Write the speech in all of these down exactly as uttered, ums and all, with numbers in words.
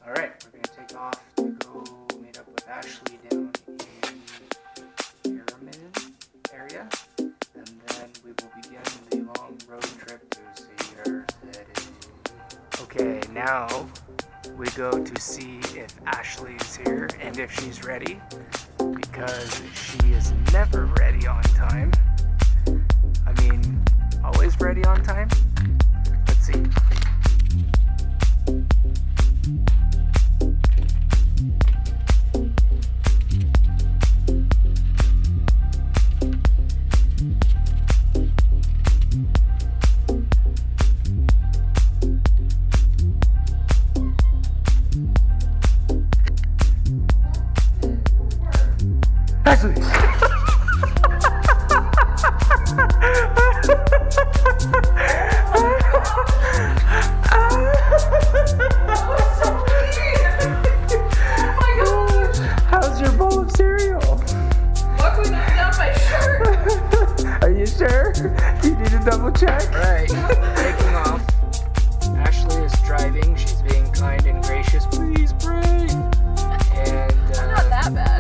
Alright, we're going to take off to go meet up with Ashley down in Pyramid area, and then we will begin the long road trip to Cedar City. Okay, now we go to see if Ashley is here and if she's ready, because she is never ready on time. I mean, always ready on time? Let's see. Ashley! How's your bowl of cereal? Luckily not down my shirt. Are you sure? Do you need to double check? Alright, taking off. Ashley is driving. She's being kind and gracious. Please pray. And uh, Not that bad.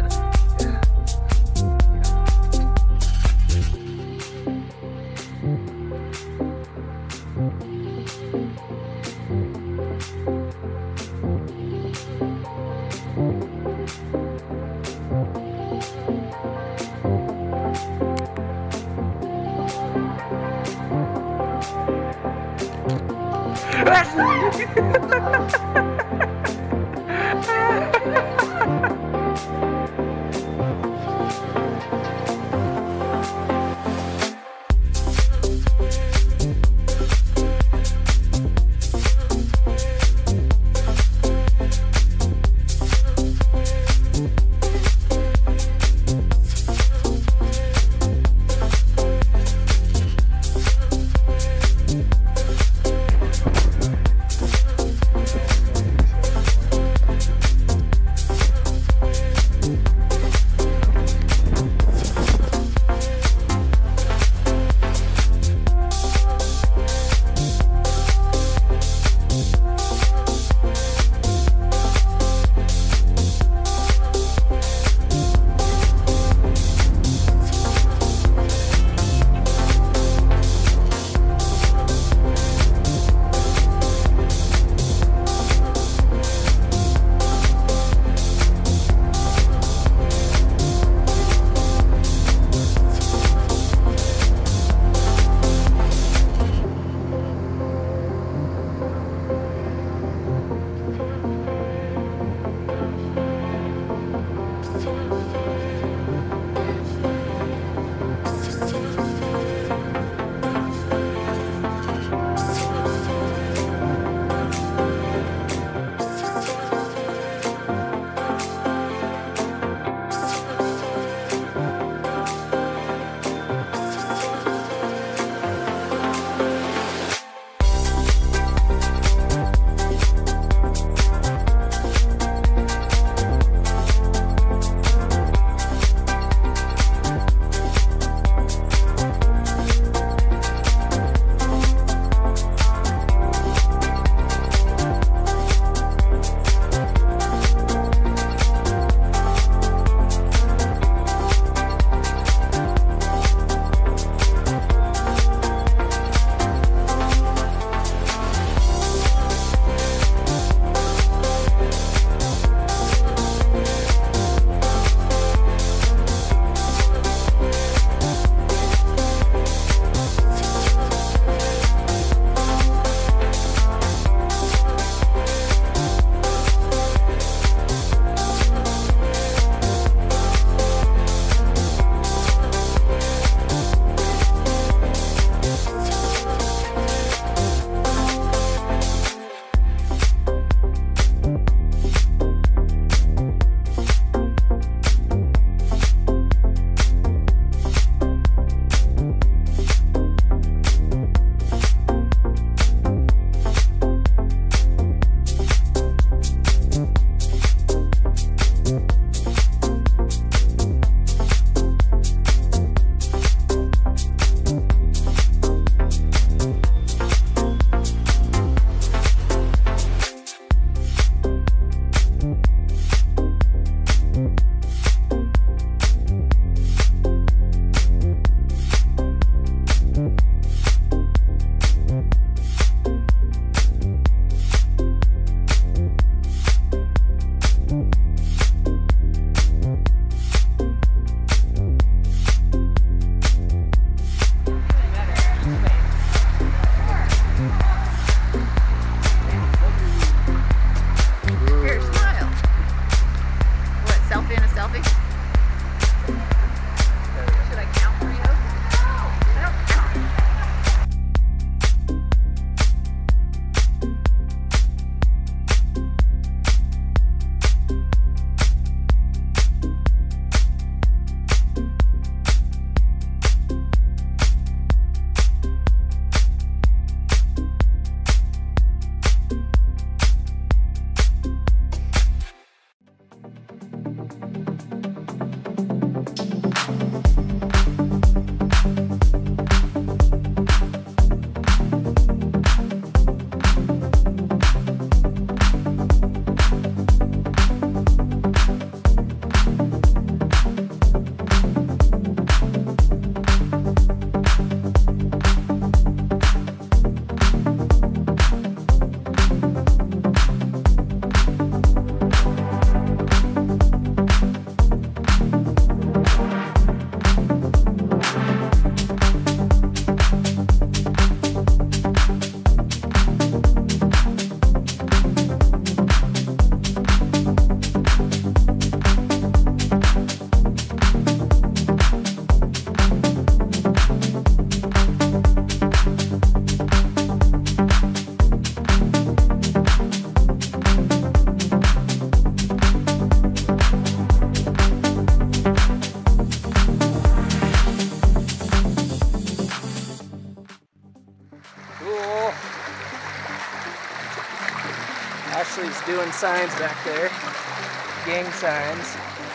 doing signs back there. Gang signs.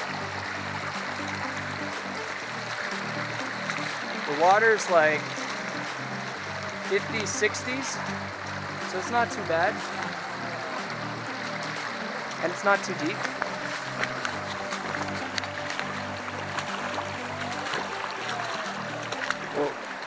The water's like fifties, sixties, so it's not too bad. And it's not too deep. Whoa.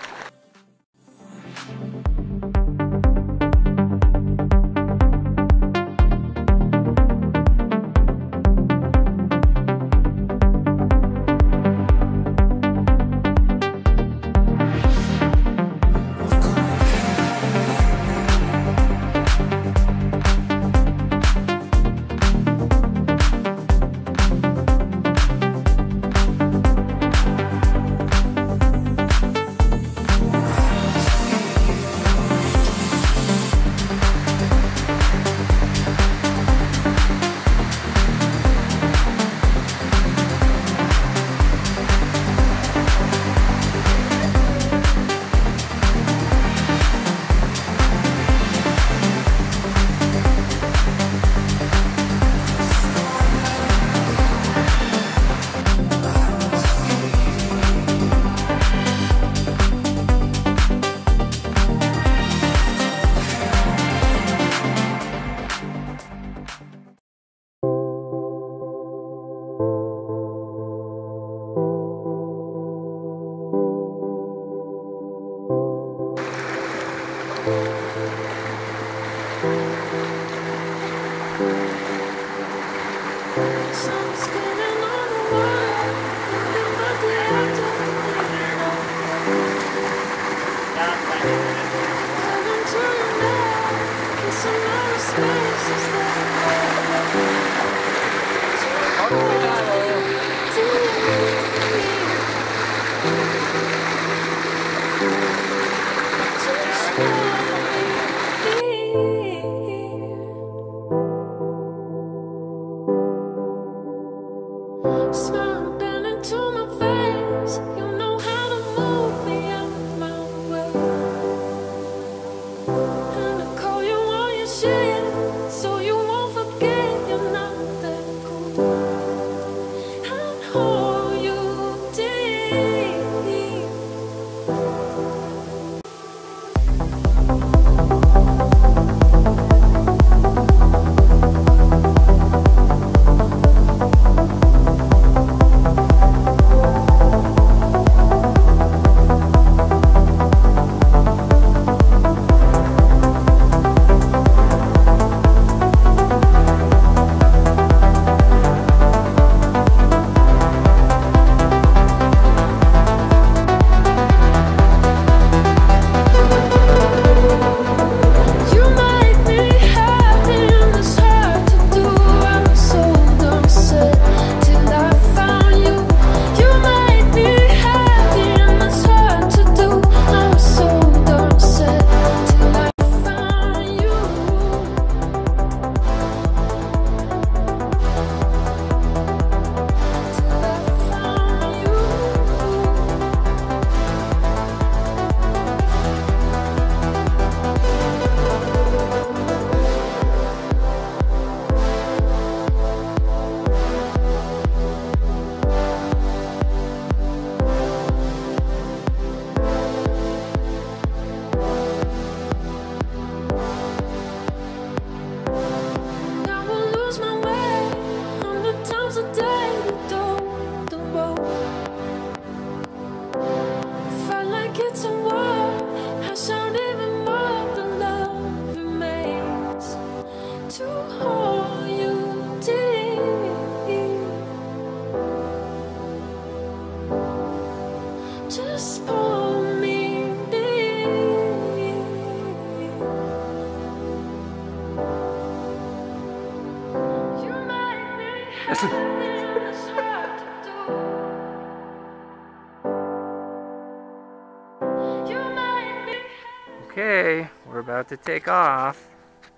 Okay, we're about to take off.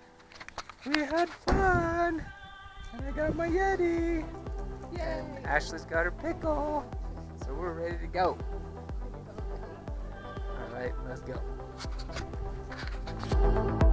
We had fun! And I got my Yeti! Yay! Ashley's got her pickle! So we're ready to go. Alright, let's go.